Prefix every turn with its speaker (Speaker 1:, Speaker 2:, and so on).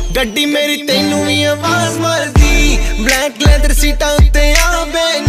Speaker 1: ਗੱਡੀ ਮੇਰੀ ਤੈਨੂੰ ਵੀ ਆਵਾਜ਼ ਮਾਰਦੀ, ਬਲੈਕ ਲੈਦਰ ਸੀਟਾਂ ਉੱਤੇ ਆ ਬੈਨ